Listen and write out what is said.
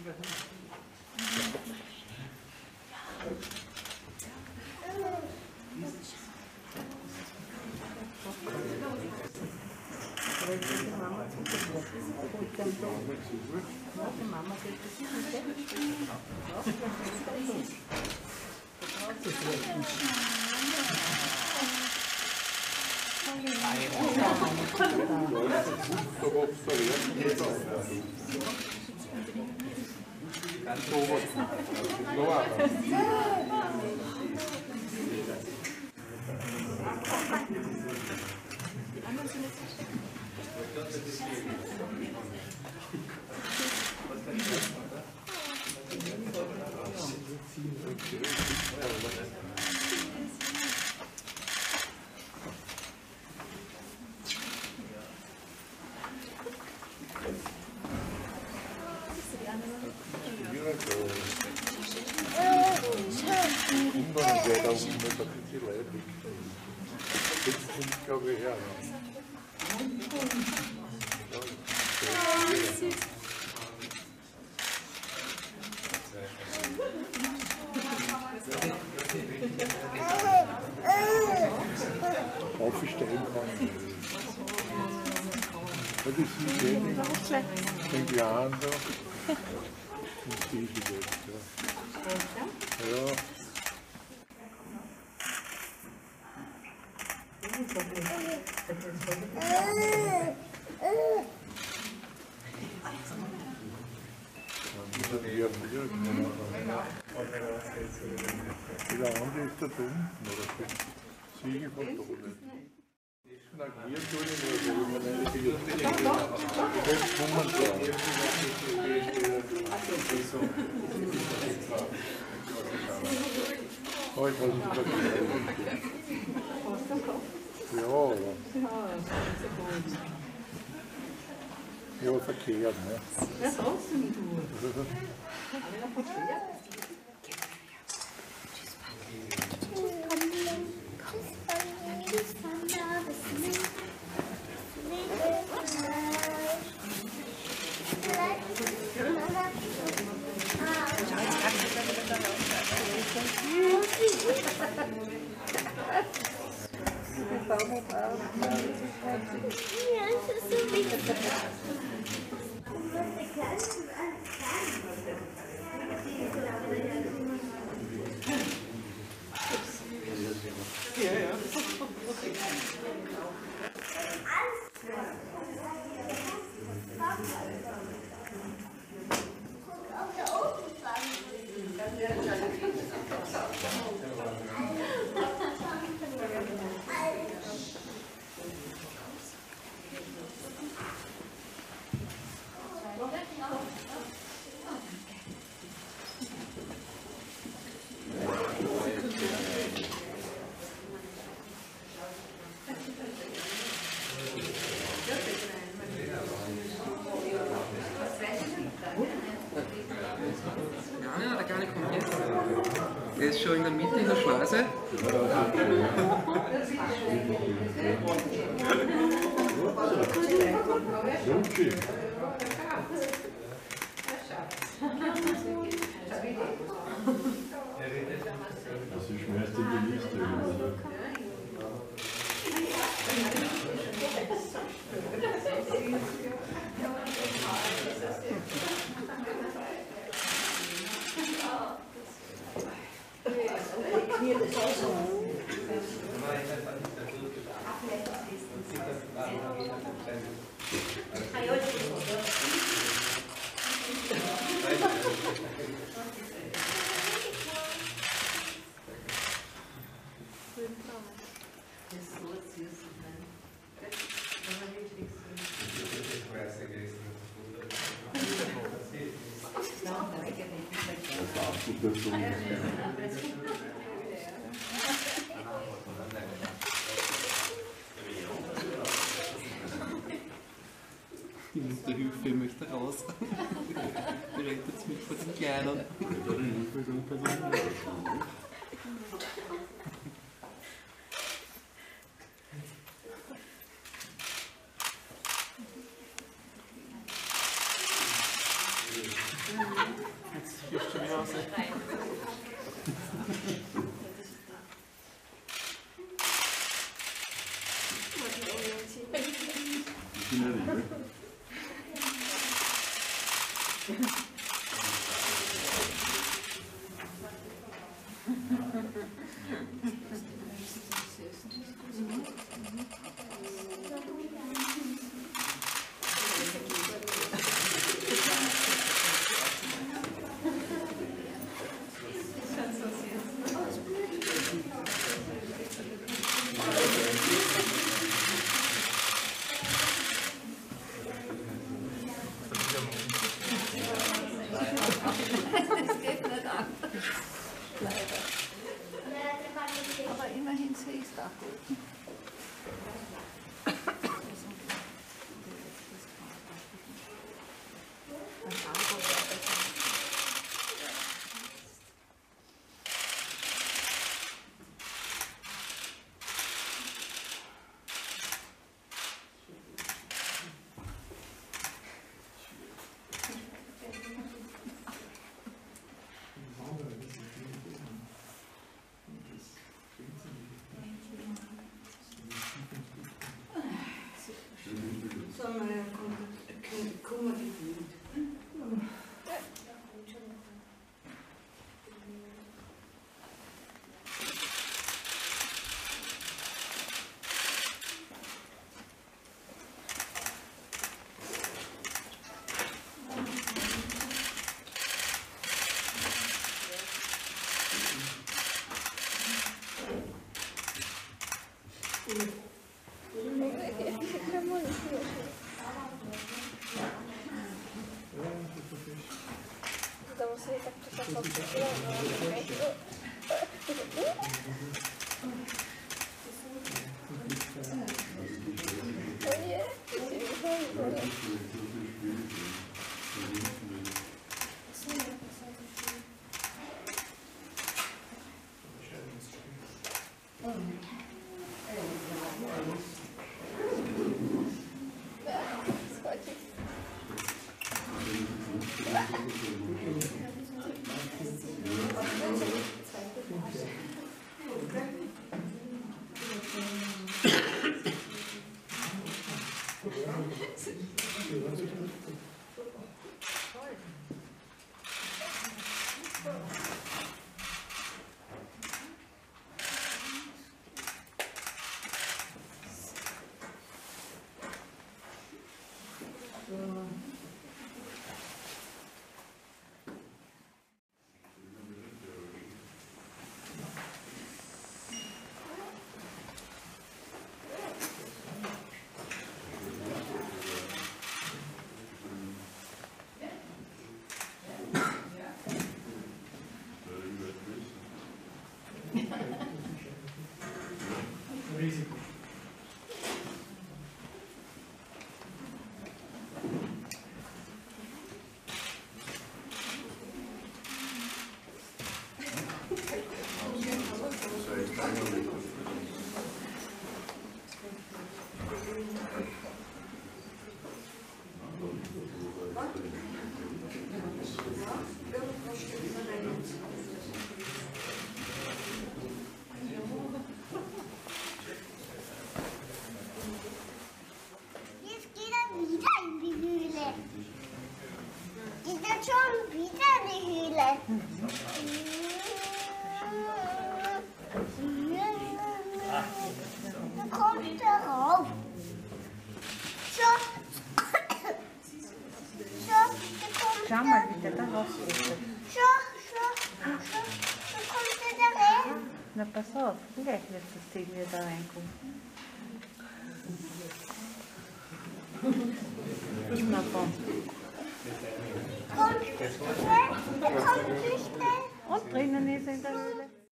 Aufstellen kann. Das ist wie in Jahren so. Und die ist jetzt, ja. Ja. Der andere ist da dumm, oder? Siegen von Tode. Na, wir tun nicht, wenn man eine Bibliothek hat. Das kommen so. Heute habe ich verkehrt. Ja, ja, verkehrt, ne? Was hast du denn du? Der ist schon in der Mitte in der Schleuse. Also ich schmeiß dir die Liste. Die Mutter Hilfe möchte raus. Die rettet mich vor den Kleinen. Jetzt wirst du wieder raus. Das geht nicht an. Leider. Aber immerhin sehe ich es da gut. Schau mal, wie der da rausruft. Na, pass auf, gleich wird das Ding wieder da reinkommen. Na komm. Und drinnen ist er in der Höhle.